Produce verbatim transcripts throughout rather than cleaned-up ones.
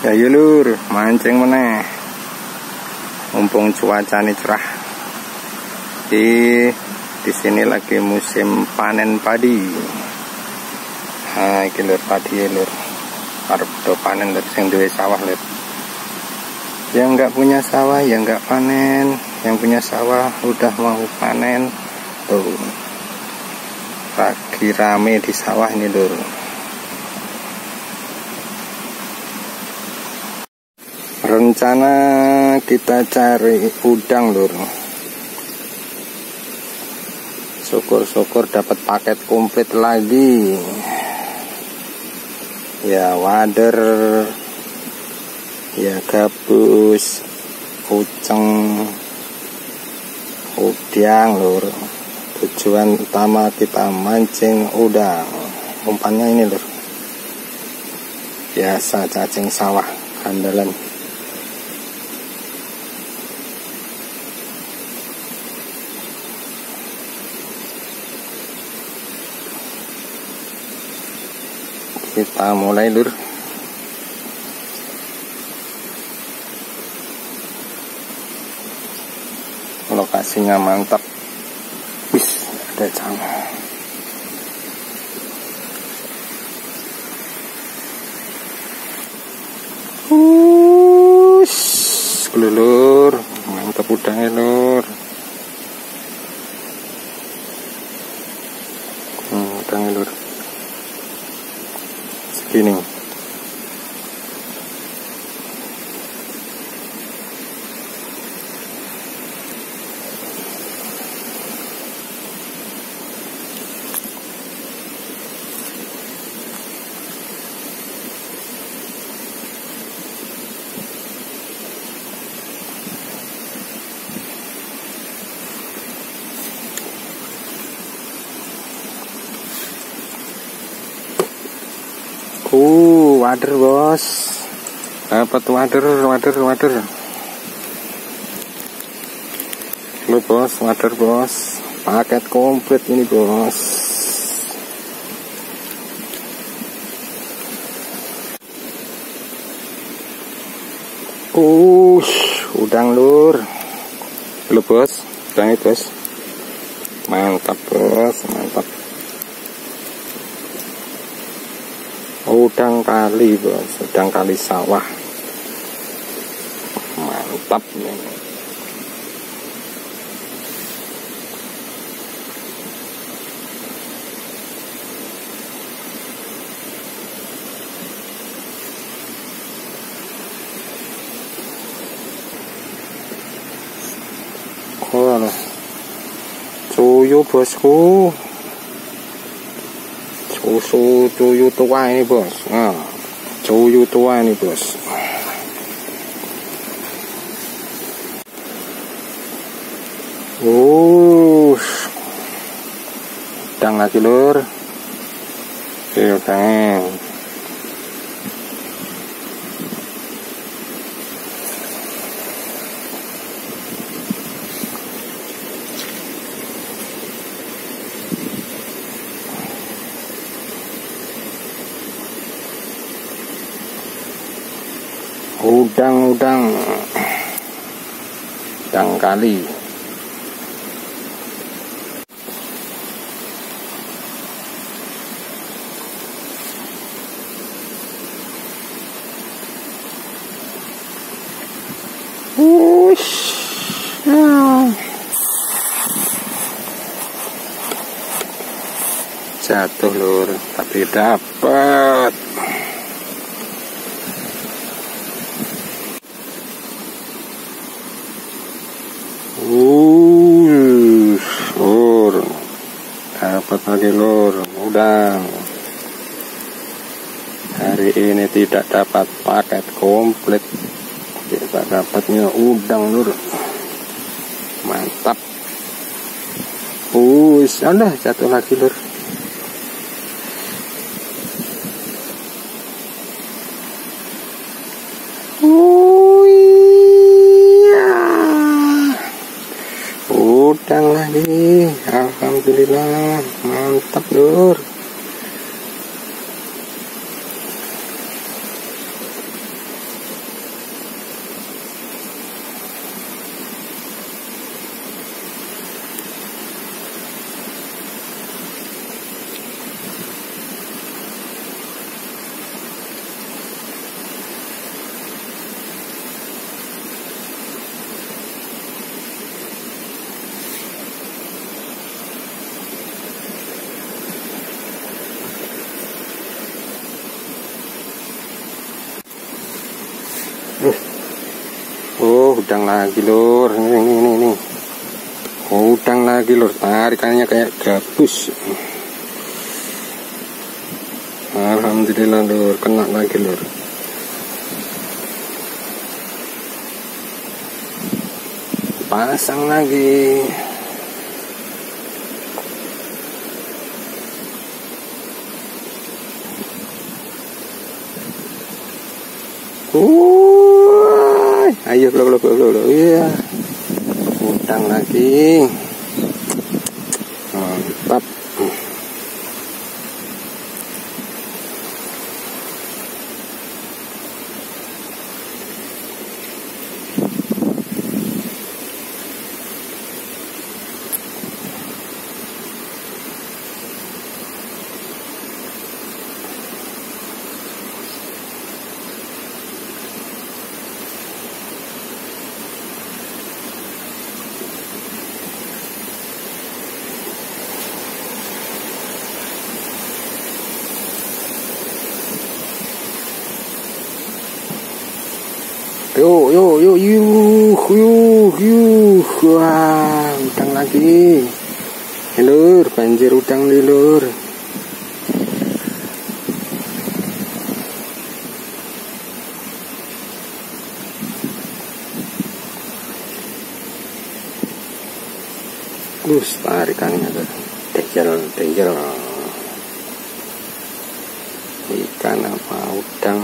Ya yuk lur, mancing meneh. Mumpung cuacanya cerah. Di di sini lagi musim panen padi. Nah, iki lur padi ya lur. Arep do panen lur sing duwe sawah lur. Yang enggak punya sawah ya enggak panen, yang punya sawah udah mau panen. Tuh. Lagi rame di sawah ini lur. Rencana kita cari udang lur. Syukur-syukur dapat paket komplit lagi. Ya wader, ya gabus, uceng, udang lur. Tujuan utama kita mancing udang. Umpannya ini lur. Biasa cacing sawah andalan. Kita mulai lur. Lokasinya mantap. Wis, ada canggung. Wush, lur, mantap udangnya lur. Hmm, udangnya lur. Segini. Uh, wader bos. Dapat wader, wader, wader. Lu bos, wader bos. Paket komplit ini bos. Uh, udang lur. Lu bos, udang itu bos. Mantap bos, mantap. Udang kali bos, udang kali sawah. Mantap nih. Oh, cuyu bosku. Susu cuyu tua ini bos. Nah, cuyu tua ini bos. Uh, udang lagi lur. Oke, udang. Udang-udang udang kali. Wush. Ah. Jatuh lur, tapi dapat. Uh, lur, dapat lagi lur, udang. Hari ini tidak dapat paket komplit, kita dapatnya udang lur. Mantap. Uh, ada jatuh lagi lur. Udang lagi, alhamdulillah, mantap lur. udang lagi lur. Ini ini ini, ini. Udang lagi lur, tarikannya kayak gabus. Alhamdulillah lur, kena lagi lur. Pasang lagi. Uh, ayo lo lo lo lo, iya. Udang lagi. Mantap. Yo yo yo yuh yuh yuh, wah udang lagi, lur, banjir udang nih lur. Us tarikannya tuh, dejel dejel, ikan apa udang.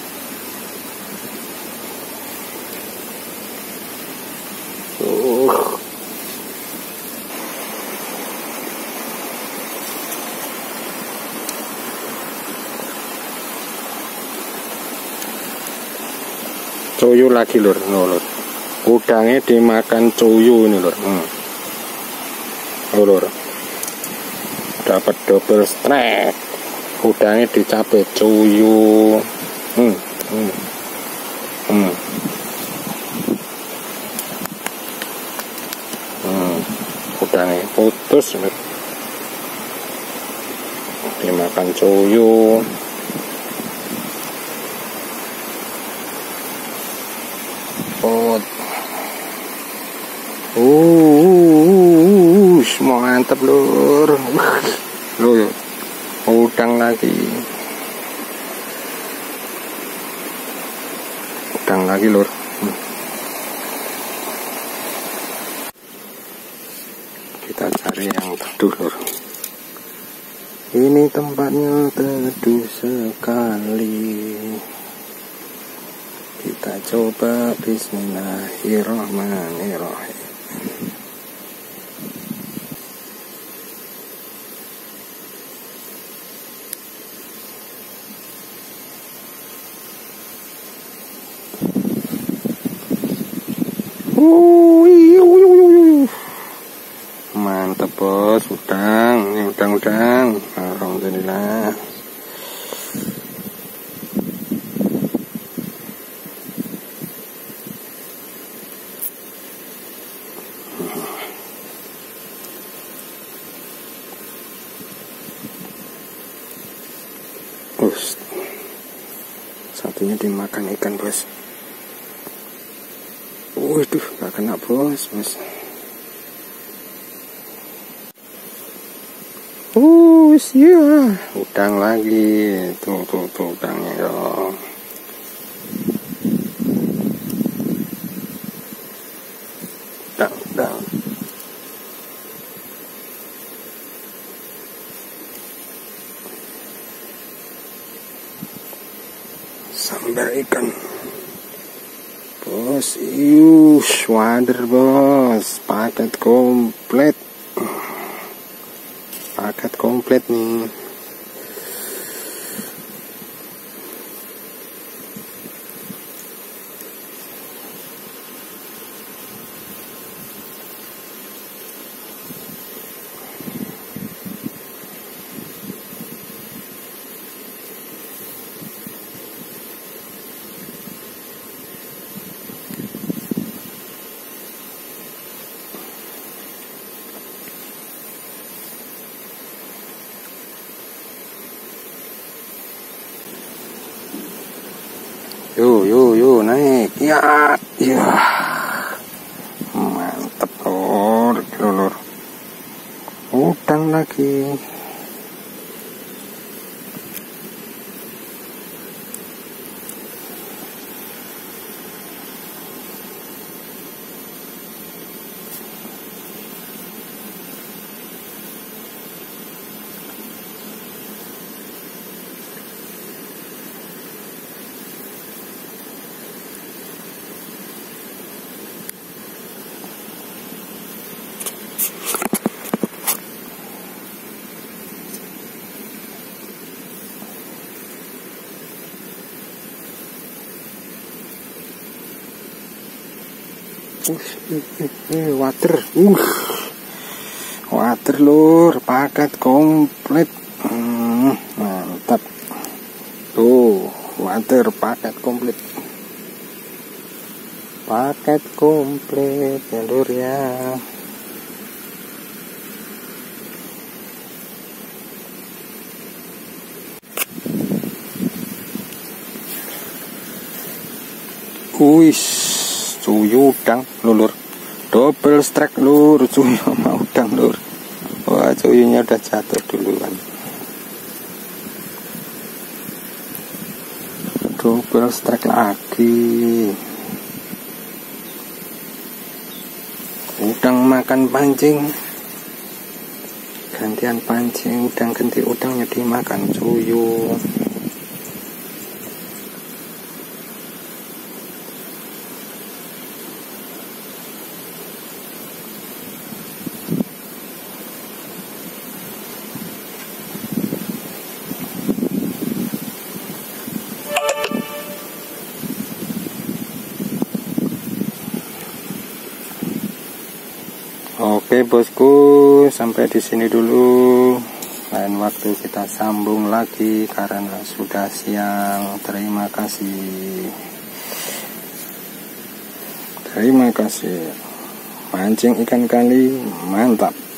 Cuyu lagi lur, no, lur. Udangnya dimakan cuyu ini lur. Hmm. Oh lur, dapat double strike. Udangnya dicapai cuyu. Hmm. Hmm. Hmm. Hmm. Udangnya putus lur. Dimakan cuyu. Oh, uh, uh, uh, mantap lur, lur, udang lagi, udang lagi lur. Kita cari yang teduh lur. Ini tempatnya teduh sekali. Kita coba bismillahirrahmanirrahim. Mantap bos, udang, ini udang-udang. Alhamdulillah. Bos, satunya dimakan ikan bos. Waduh, gak kena bos, bos. Oh, iya, udang lagi, tuh tuh tuh udangnya dong. Udang, udang. Sambar ikan bos, iush, wader bos, paket komplit, paket komplit nih. Yo yo yo naik ya ya. udang lagi. Uh, uh, uh, water, uh, water lur, paket komplit, hmm, mantap, tuh, water paket komplit, paket komplit ya lur ya. Wis, cuyu udang lur, double strike lur, cuyu sama udang lur. Wah, cuyunya udah jatuh duluan. Double strike lagi. Udang makan pancing, gantian pancing, udang ganti udangnya dimakan cuyu. Oke bosku, sampai di sini dulu. Lain waktu kita sambung lagi karena sudah siang. Terima kasih. Terima kasih. Mancing ikan kali mantap.